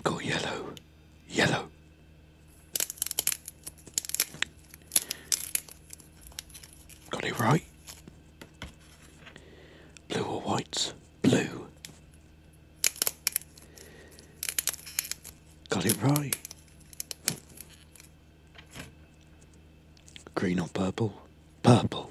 pink or yellow? Yellow. Got it right. Blue or white? Blue. Got it right. Green or purple? Purple.